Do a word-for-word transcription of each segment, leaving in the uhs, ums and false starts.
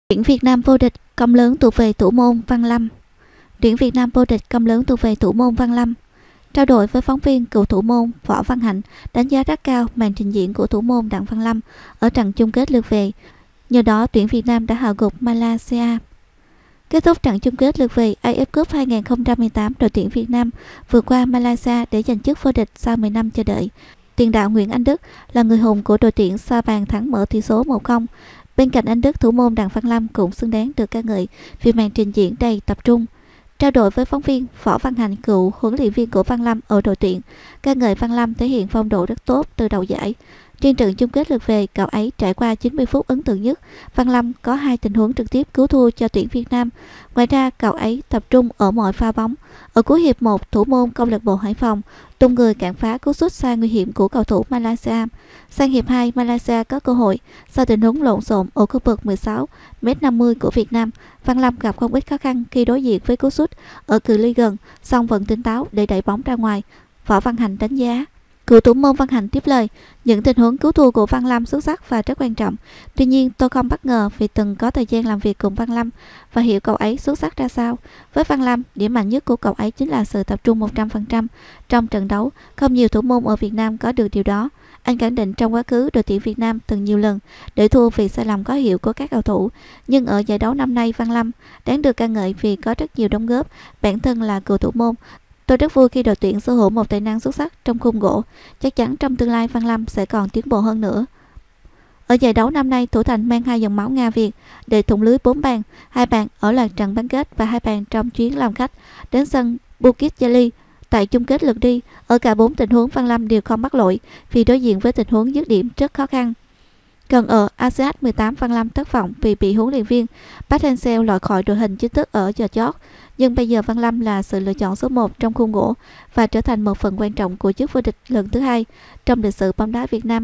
Tuyển Việt Nam vô địch, công lớn thuộc về thủ môn Văn Lâm. Tuyển Việt Nam vô địch, công lớn thuộc về thủ môn Văn Lâm. Trao đổi với phóng viên, cựu thủ môn Võ Văn Hạnh đánh giá rất cao màn trình diễn của thủ môn Đặng Văn Lâm ở trận chung kết lượt về. Nhờ đó, tuyển Việt Nam đã hạ gục Malaysia. Kết thúc trận chung kết lượt về a ép Cup hai không một tám, đội tuyển Việt Nam vượt qua Malaysia để giành chức vô địch sau mười năm chờ đợi. Tiền đạo Nguyễn Anh Đức là người hùng của đội tuyển sau bàn thắng mở tỷ số một không. Bên cạnh Anh Đức, thủ môn Đặng Văn Lâm cũng xứng đáng được ca ngợi vì màn trình diễn đầy tập trung. Trao đổi với phóng viên, Võ Văn Hạnh, cựu huấn luyện viên của Văn Lâm ở đội tuyển, ca ngợi Văn Lâm thể hiện phong độ rất tốt từ đầu giải. Trên trận chung kết lượt về, cậu ấy trải qua chín mươi phút ấn tượng nhất. Văn Lâm có hai tình huống trực tiếp cứu thua cho tuyển Việt Nam. Ngoài ra, cậu ấy tập trung ở mọi pha bóng. Ở cuối hiệp một, thủ môn câu lạc bộ Hải Phòng tung người cản phá cú sút xa nguy hiểm của cầu thủ Malaysia. Sang hiệp hai, Malaysia có cơ hội sau tình huống lộn xộn ở khu vực mười sáu mét năm mươi của Việt Nam. Văn Lâm gặp không ít khó khăn khi đối diện với cú sút ở cự ly gần, song vẫn tỉnh táo để đẩy bóng ra ngoài. Võ Văn Hạnh đánh giá. Cựu thủ môn Văn Hạnh tiếp lời, những tình huống cứu thua của Văn Lâm xuất sắc và rất quan trọng. Tuy nhiên, tôi không bất ngờ vì từng có thời gian làm việc cùng Văn Lâm và hiểu cậu ấy xuất sắc ra sao. Với Văn Lâm, điểm mạnh nhất của cậu ấy chính là sự tập trung một trăm phần trăm trong trận đấu. Không nhiều thủ môn ở Việt Nam có được điều đó. Anh khẳng định trong quá khứ, đội tuyển Việt Nam từng nhiều lần để thua vì sai lầm có hiệu của các cầu thủ. Nhưng ở giải đấu năm nay, Văn Lâm đáng được ca ngợi vì có rất nhiều đóng góp. Bản thân là cựu thủ môn, tôi rất vui khi đội tuyển sở hữu một tài năng xuất sắc trong khung gỗ. Chắc chắn trong tương lai Văn Lâm sẽ còn tiến bộ hơn nữa. Ở giải đấu năm nay, thủ thành mang hai dòng máu Nga Việt để thủng lưới bốn bàn, hai bàn ở loạt trận bán kết và hai bàn trong chuyến làm khách đến sân Bukit Jalil tại chung kết lượt đi. Ở cả bốn tình huống, Văn Lâm đều không mắc lỗi vì đối diện với tình huống dứt điểm rất khó khăn. Còn ở a xê ét mười tám, Văn Lâm thất vọng vì bị huấn luyện viên Park Hang-seo loại khỏi đội hình chính thức ở giờ chót. Nhưng bây giờ Văn Lâm là sự lựa chọn số một trong khung gỗ và trở thành một phần quan trọng của chức vô địch lần thứ hai trong lịch sử bóng đá Việt Nam.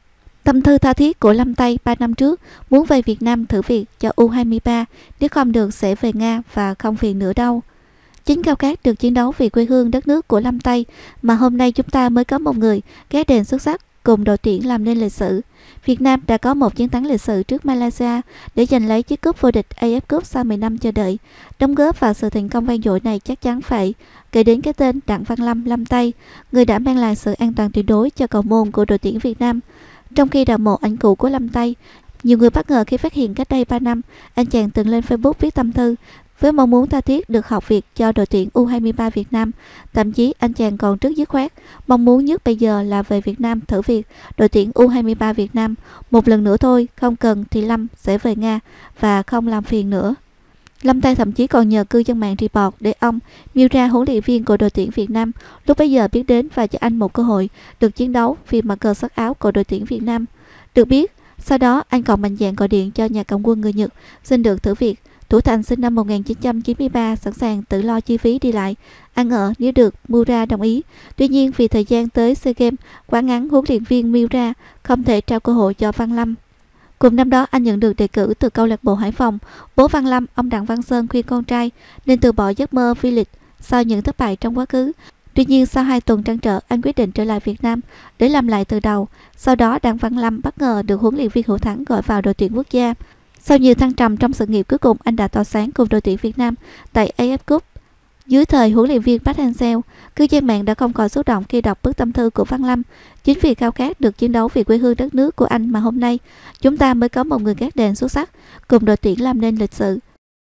Tâm thư tha thiết của Lâm Tây ba năm trước muốn về Việt Nam thử việc cho u hai ba, nếu không được sẽ về Nga và không phiền nữa đâu. Chính khao khát được chiến đấu vì quê hương đất nước của Lâm Tây mà hôm nay chúng ta mới có một người gác đền xuất sắc cùng đội tuyển làm nên lịch sử. Việt Nam đã có một chiến thắng lịch sử trước Malaysia để giành lấy chiếc cúp vô địch a ép Cup sau mười năm chờ đợi. Đóng góp vào sự thành công vang dội này chắc chắn phải kể đến cái tên Đặng Văn Lâm, Lâm Tây, người đã mang lại sự an toàn tuyệt đối cho cầu môn của đội tuyển Việt Nam. Trong khi đào mộ ảnh cũ của Lâm Tây, nhiều người bất ngờ khi phát hiện cách đây ba năm, anh chàng từng lên Facebook viết tâm thư với mong muốn tha thiết được học việc cho đội tuyển u hai ba Việt Nam. Thậm chí anh chàng còn rất dứt khoát, mong muốn nhất bây giờ là về Việt Nam thử việc đội tuyển u hai ba Việt Nam. Một lần nữa thôi, không cần thì Lâm sẽ về Nga và không làm phiền nữa. Lâm Tây thậm chí còn nhờ cư dân mạng report để ông Miura, huấn luyện viên của đội tuyển Việt Nam, lúc bấy giờ biết đến và cho anh một cơ hội được chiến đấu vì mặc cờ sắc áo của đội tuyển Việt Nam. Được biết, sau đó anh còn mạnh dạn gọi điện cho nhà cầm quân người Nhật xin được thử việc. Thủ thành sinh năm một nghìn chín trăm chín mươi ba sẵn sàng tự lo chi phí đi lại, ăn ở nếu được Miura đồng ý. Tuy nhiên vì thời gian tới SEA Games quá ngắn, huấn luyện viên Miura không thể trao cơ hội cho Văn Lâm. Cùng năm đó, anh nhận được đề cử từ câu lạc bộ Hải Phòng. Bố Văn Lâm, ông Đặng Văn Sơn khuyên con trai nên từ bỏ giấc mơ V-League sau những thất bại trong quá khứ. Tuy nhiên sau hai tuần trăn trở, anh quyết định trở lại Việt Nam để làm lại từ đầu. Sau đó, Đặng Văn Lâm bất ngờ được huấn luyện viên Hữu Thắng gọi vào đội tuyển quốc gia. Sau nhiều thăng trầm trong sự nghiệp, cuối cùng anh đã tỏa sáng cùng đội tuyển Việt Nam tại a ép Cup. Dưới thời huấn luyện viên Park Hang-seo, cư dân mạng đã không còn xúc động khi đọc bức tâm thư của Văn Lâm. Chính vì khao khát được chiến đấu vì quê hương đất nước của anh mà hôm nay chúng ta mới có một người gác đền xuất sắc cùng đội tuyển làm nên lịch sử.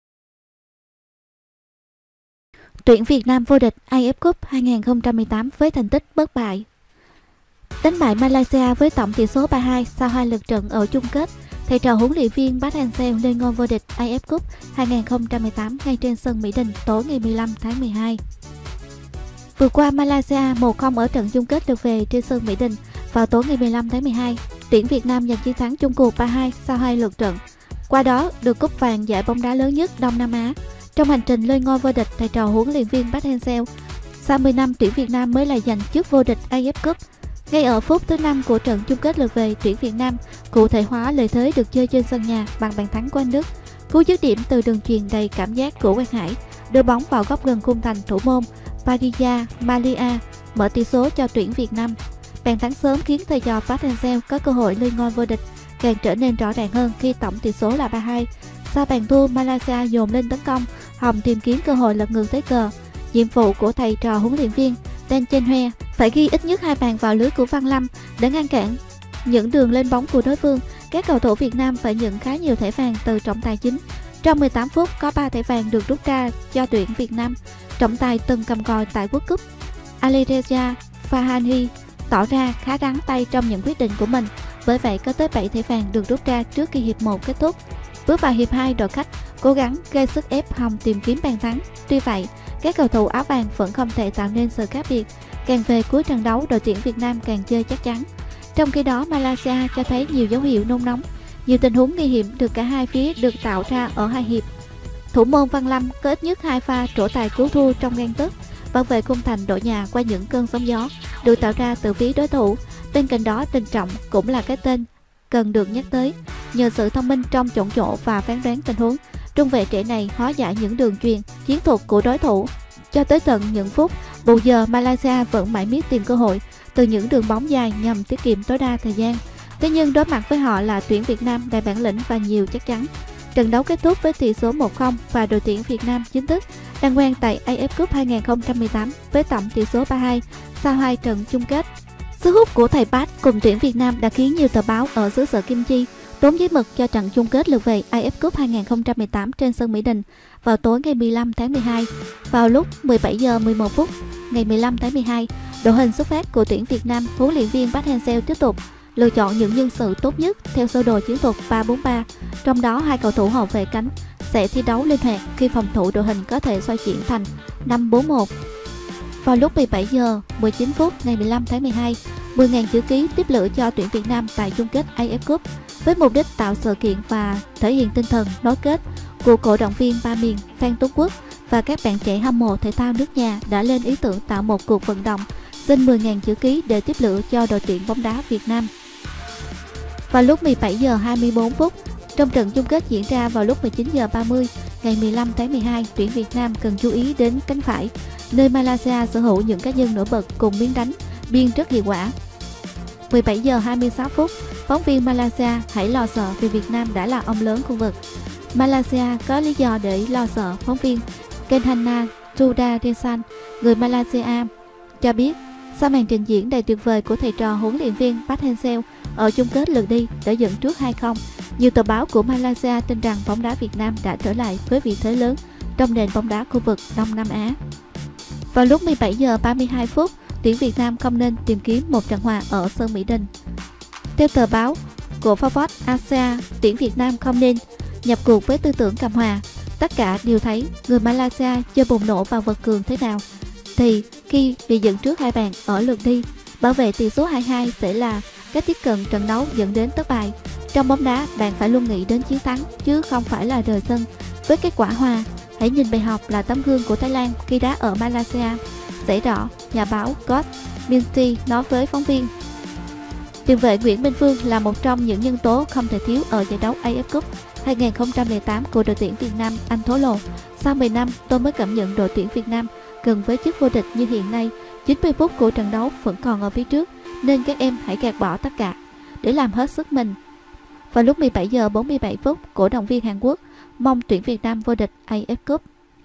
Tuyển Việt Nam vô địch a ép Cup hai không một tám với thành tích bất bại. Đánh bại Malaysia với tổng tỷ số ba hai sau hai lượt trận ở chung kết, thầy trò huấn luyện viên Park Hang-seo lên ngôi vô địch a ép Cup hai không một tám ngay trên sân Mỹ Đình tối ngày mười lăm tháng mười hai. Vượt qua Malaysia một không ở trận chung kết lượt về trên sân Mỹ Đình vào tối ngày mười lăm tháng mười hai, tuyển Việt Nam giành chiến thắng chung cuộc ba hai sau hai lượt trận. Qua đó được cúp vàng giải bóng đá lớn nhất Đông Nam Á. Trong hành trình lên ngôi vô địch, thầy trò huấn luyện viên Park Hang-seo sau mười năm tuyển Việt Nam mới lại giành chức vô địch a ép Cup. Ngay ở phút thứ năm của trận chung kết lượt về, tuyển Việt Nam cụ thể hóa lợi thế được chơi trên sân nhà bằng bàn thắng của anh Đức. Cú dứt điểm từ đường chuyền đầy cảm giác của Quang Hải đưa bóng vào góc gần khung thành thủ môn Paria Malia mở tỷ số cho tuyển Việt Nam. Bàn thắng sớm khiến thầy trò Park Hang-seo có cơ hội lên ngôi vô địch càng trở nên rõ ràng hơn khi tổng tỷ số là ba hai Sau bàn thua, Malaysia dồn lên tấn công, Hồng tìm kiếm cơ hội lật ngược thế cờ. Nhiệm vụ của thầy trò huấn luyện viên Tan Cheng Hoe phải ghi ít nhất hai bàn vào lưới của Văn Lâm để ngăn cản những đường lên bóng của đối phương. Các cầu thủ Việt Nam phải nhận khá nhiều thẻ vàng từ trọng tài chính. Trong mười tám phút có ba thẻ vàng được rút ra cho tuyển Việt Nam. Trọng tài từng cầm còi tại World Cup. Alireza Fahani tỏ ra khá đắng tay trong những quyết định của mình. Bởi vậy có tới bảy thẻ vàng được rút ra trước khi hiệp một kết thúc. Bước vào hiệp hai, đội khách cố gắng gây sức ép Hồng tìm kiếm bàn thắng. Tuy vậy, các cầu thủ áo vàng vẫn không thể tạo nên sự khác biệt. Càng về cuối trận đấu, đội tuyển Việt Nam càng chơi chắc chắn. Trong khi đó, Malaysia cho thấy nhiều dấu hiệu nôn nóng. Nhiều tình huống nguy hiểm được cả hai phía được tạo ra ở hai hiệp. Thủ môn Văn Lâm có ít nhất hai pha trổ tài cứu thua trong gang tấc. Bảo vệ khung thành đội nhà qua những cơn sóng gió được tạo ra từ phía đối thủ. Bên cạnh đó, Đình Trọng cũng là cái tên cần được nhắc tới. Nhờ sự thông minh trong chọn chỗ và phán đoán tình huống, trung vệ trẻ này hóa giải những đường chuyền chiến thuật của đối thủ. Cho tới tận những phút bù giờ, Malaysia vẫn mãi miết tìm cơ hội từ những đường bóng dài nhằm tiết kiệm tối đa thời gian. Thế nhưng đối mặt với họ là tuyển Việt Nam đầy bản lĩnh và nhiều chắc chắn. Trận đấu kết thúc với tỷ số một không và đội tuyển Việt Nam chính thức đăng quang tại a ép Cup hai không một tám với tổng tỷ số ba hai sau hai trận chung kết. Sức hút của thầy Park cùng tuyển Việt Nam đã khiến nhiều tờ báo ở xứ sở Kim Chi tốn giấy mực cho trận chung kết lượt về a ép Cup hai không một tám trên sân Mỹ Đình vào tối ngày mười lăm tháng mười hai. Vào lúc mười bảy giờ mười một phút ngày mười lăm tháng mười hai, đội hình xuất phát của tuyển Việt Nam, huấn luyện viên Park Hang-seo tiếp tục lựa chọn những nhân sự tốt nhất theo sơ đồ chiến thuật ba bốn ba, trong đó hai cầu thủ hậu vệ cánh sẽ thi đấu linh hoạt khi phòng thủ đội hình có thể xoay chuyển thành năm bốn một. Vào lúc mười bảy giờ mười chín phút ngày mười lăm tháng mười hai, mười nghìn chữ ký tiếp lửa cho tuyển Việt Nam tại chung kết a ép Cup với mục đích tạo sự kiện và thể hiện tinh thần nối kết của cổ động viên ba miền Phan Tuấn Quốc và các bạn trẻ hâm mộ thể thao nước nhà đã lên ý tưởng tạo một cuộc vận động xin mười nghìn chữ ký để tiếp lửa cho đội tuyển bóng đá Việt Nam. Vào lúc mười bảy giờ hai mươi bốn phút, trong trận chung kết diễn ra vào lúc mười chín giờ ba mươi ngày mười lăm tháng mười hai, tuyển Việt Nam cần chú ý đến cánh phải, nơi Malaysia sở hữu những cá nhân nổi bật cùng miếng đánh biên rất hiệu quả. mười bảy giờ hai mươi sáu phút, phóng viên Malaysia hãy lo sợ vì Việt Nam đã là ông lớn khu vực. Malaysia có lý do để lo sợ, phóng viên Kenhana Sudaresan, người Malaysia, cho biết sau màn trình diễn đầy tuyệt vời của thầy trò huấn luyện viên Park Hang-seo ở chung kết lượt đi đã dẫn trước hai không. Nhiều tờ báo của Malaysia tin rằng bóng đá Việt Nam đã trở lại với vị thế lớn trong nền bóng đá khu vực Đông Nam Á. Vào lúc mười bảy giờ ba mươi hai phút, tuyển Việt Nam không nên tìm kiếm một trận hòa ở sân Mỹ Đình. Theo tờ báo của Forward Asia, tuyển Việt Nam không nên nhập cuộc với tư tưởng cầm hòa. Tất cả đều thấy người Malaysia chơi bùng nổ và vật cường thế nào, thì khi bị dẫn trước hai bàn ở lượt đi, bảo vệ tỷ số hai hai sẽ là cách tiếp cận trận đấu dẫn đến thất bại. Trong bóng đá, bạn phải luôn nghĩ đến chiến thắng chứ không phải là rời sân với kết quả hòa. Hãy nhìn bài học là tấm gương của Thái Lan khi đá ở Malaysia sẽ rõ, nhà báo God Minty nói với phóng viên. Tiền vệ Nguyễn Minh Phương là một trong những nhân tố không thể thiếu ở giải đấu a ép Cup hai không không tám của đội tuyển Việt Nam, anh thổ lộ. Sau mười năm, tôi mới cảm nhận đội tuyển Việt Nam gần với chức vô địch như hiện nay. chín mươi phút của trận đấu vẫn còn ở phía trước, nên các em hãy gạt bỏ tất cả để làm hết sức mình. Vào lúc mười bảy giờ bốn mươi bảy phút, cổ động viên Hàn Quốc mong tuyển Việt Nam vô địch a ép Cup.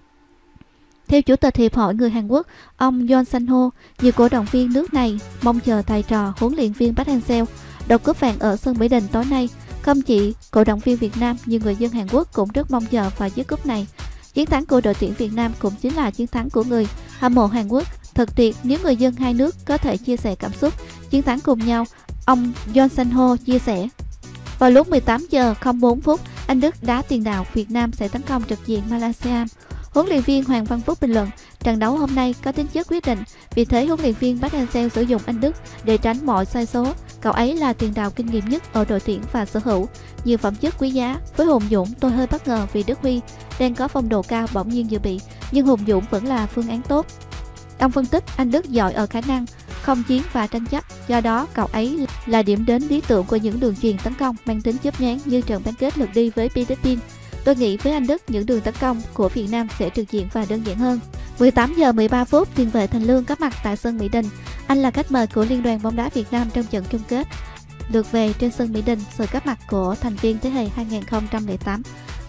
Theo Chủ tịch Hiệp hội người Hàn Quốc, ông Yoon Sang-ho, nhiều cổ động viên nước này mong chờ thầy trò huấn luyện viên Park Hang-seo đoạt cúp vàng ở sân Mỹ Đình tối nay. Không chỉ cổ động viên Việt Nam, nhiều người dân Hàn Quốc cũng rất mong chờ vào chiếc cúp này. Chiến thắng của đội tuyển Việt Nam cũng chính là chiến thắng của người hâm mộ Hàn Quốc. Thật tuyệt nếu người dân hai nước có thể chia sẻ cảm xúc chiến thắng cùng nhau, ông Yoon Sang-ho chia sẻ. Vào lúc mười tám giờ không bốn phút, Anh Đức đá tiền đạo Việt Nam sẽ tấn công trực diện Malaysia. Huấn luyện viên Hoàng Văn Phúc bình luận, trận đấu hôm nay có tính chất quyết định, vì thế huấn luyện viên Park Hang-seo sử dụng Anh Đức để tránh mọi sai số. Cậu ấy là tiền đạo kinh nghiệm nhất ở đội tuyển và sở hữu nhiều phẩm chất quý giá. Với Hùng Dũng, tôi hơi bất ngờ vì Đức Huy đang có phong độ cao bỗng nhiên dự bị, nhưng Hùng Dũng vẫn là phương án tốt. Ông phân tích, Anh Đức giỏi ở khả năng không chiến và tranh chấp, do đó cậu ấy là điểm đến lý tưởng của những đường chuyền tấn công mang tính chớp nhoáng như trận bán kết lượt đi với Philippines. Tôi nghĩ với Anh Đức, những đường tấn công của Việt Nam sẽ trực diện và đơn giản hơn. mười tám giờ mười ba phút, tiền vệ Thành Lương có mặt tại sân Mỹ Đình. Anh là khách mời của Liên đoàn bóng đá Việt Nam trong trận chung kết lượt về trên sân Mỹ Đình. Sự góp mặt của thành viên thế hệ hai không không tám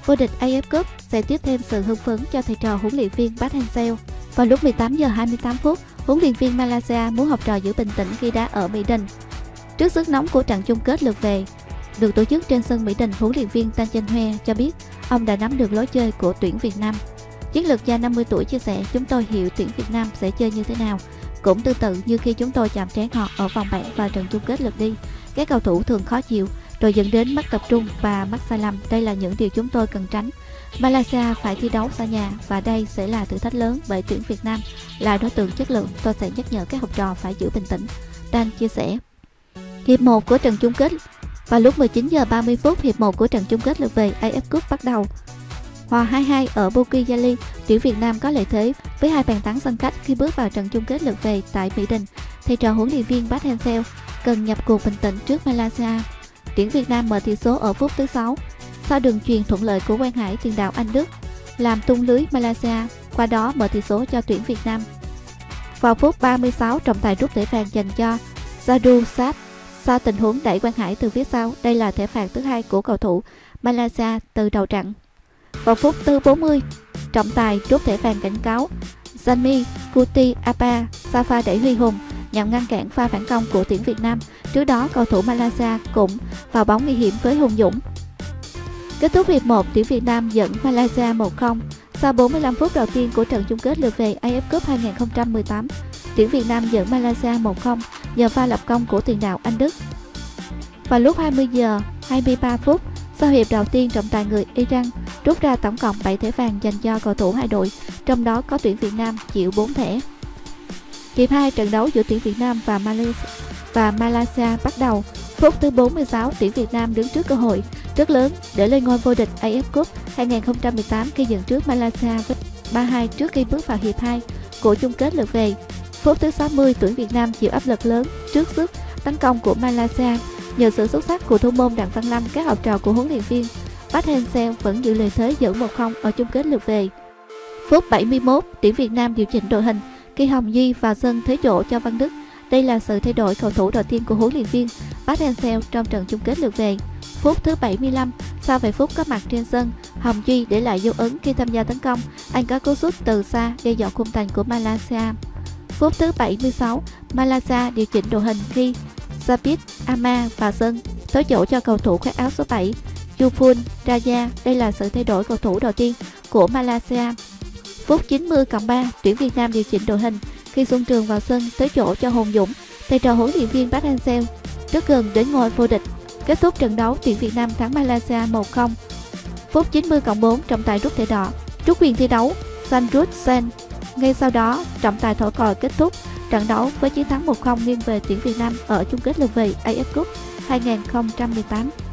Vô địch a ép Cup sẽ tiếp thêm sự hưng phấn cho thầy trò huấn luyện viên Park Hang-seo. Vào lúc mười tám giờ hai mươi tám phút, huấn luyện viên Malaysia muốn học trò giữ bình tĩnh khi đá ở Mỹ Đình. Trước sức nóng của trận chung kết lượt về được tổ chức trên sân Mỹ Đình, huấn luyện viên Tan Cheng Hoe cho biết ông đã nắm được lối chơi của tuyển Việt Nam. Chiến lược gia năm mươi tuổi chia sẻ: "Chúng tôi hiểu tuyển Việt Nam sẽ chơi như thế nào. Cũng tương tự như khi chúng tôi chạm trán họ ở vòng bảng và trận chung kết lượt đi. Các cầu thủ thường khó chịu, rồi dẫn đến mất tập trung và mắc sai lầm. Đây là những điều chúng tôi cần tránh. Malaysia phải thi đấu xa nhà và đây sẽ là thử thách lớn bởi tuyển Việt Nam là đối tượng chất lượng. Tôi sẽ nhắc nhở các học trò phải giữ bình tĩnh." Dan chia sẻ. Hiệp một của trận chung kết. Vào lúc mười chín giờ ba mươi phút, hiệp một của trận chung kết lượt về a ép Cup bắt đầu. Hòa hai hai ở Bukit Jalil, tuyển Việt Nam có lợi thế với hai bàn thắng sân khách khi bước vào trận chung kết lượt về tại Mỹ Đình. Thầy trò huấn luyện viên Park Hang-seo cần nhập cuộc bình tĩnh trước Malaysia. Tuyển Việt Nam mở tỷ số ở phút thứ sáu sau đường chuyền thuận lợi của Quang Hải, tiền đạo Anh Đức, làm tung lưới Malaysia, qua đó mở tỷ số cho tuyển Việt Nam. Vào phút ba mươi sáu, trọng tài rút thẻ vàng dành cho Jadu Sát sau tình huống đẩy Quang Hải từ phía sau. Đây là thẻ phạt thứ hai của cầu thủ Malaysia từ đầu trận. Vào phút thứ bốn mươi, trọng tài rút thẻ vàng cảnh cáo Janmi Futi Apa sau pha đẩy Huy Hùng nhằm ngăn cản pha phản công của tuyển Việt Nam. Trước đó, cầu thủ Malaysia cũng vào bóng nguy hiểm với Hùng Dũng. Kết thúc hiệp một, tuyển Việt Nam dẫn Malaysia một không. Sau bốn mươi lăm phút đầu tiên của trận chung kết lượt về a ép Cup hai không một tám, tuyển Việt Nam dẫn Malaysia một không nhờ pha lập công của tiền đạo Anh Đức. Vào lúc hai mươi giờ hai mươi ba phút, sau hiệp đầu tiên, trọng tài người Iran rút ra tổng cộng bảy thẻ vàng dành cho cầu thủ hai đội, trong đó có tuyển Việt Nam chịu bốn thẻ. Hiệp hai, trận đấu giữa tuyển Việt Nam và Malaysia, và Malaysia bắt đầu. Phút thứ bốn mươi sáu, tuyển Việt Nam đứng trước cơ hội rất lớn để lên ngôi vô địch a ép Cup hai không một tám khi dẫn trước Malaysia với ba hai trước khi bước vào hiệp hai của chung kết lượt về. Phút thứ sáu mươi, tuyển Việt Nam chịu áp lực lớn trước sức tấn công của Malaysia. Nhờ sự xuất sắc của thủ môn Đặng Văn Lâm, các học trò của huấn luyện viên Park Hang-seo vẫn giữ lợi thế dẫn một không ở chung kết lượt về. Phút bảy mươi mốt, tuyển Việt Nam điều chỉnh đội hình khi Hồng Duy vào sân thế chỗ cho Văn Đức. Đây là sự thay đổi cầu thủ đầu tiên của huấn luyện viên Park Hang-seo trong trận chung kết lượt về. Phút thứ bảy mươi lăm, sau vài phút có mặt trên sân, Hồng Duy để lại dấu ấn khi tham gia tấn công. Anh có cú sút từ xa đe dọa khung thành của Malaysia. Phút thứ bảy mươi sáu, Malaysia điều chỉnh đội hình khi Sabit Ama vào sân tối chỗ cho cầu thủ khoác áo số bảy Yufun Raja. Đây là sự thay đổi cầu thủ đầu tiên của Malaysia. Phút chín mươi cộng ba, tuyển Việt Nam điều chỉnh đội hình khi Xuân Trường vào sân tới chỗ cho Hùng Dũng. Thầy trò huấn luyện viên Park Hang-seo rất gần đến ngôi vô địch. Kết thúc trận đấu, tuyển Việt Nam thắng Malaysia một không. Phút chín mươi cộng bốn, trọng tài rút thẻ đỏ, rút quyền thi đấu Sanrut Sen. Ngay sau đó, trọng tài thổi còi kết thúc trận đấu với chiến thắng một không nghiêng về tuyển Việt Nam ở chung kết lượt về a ép Cup hai không một tám.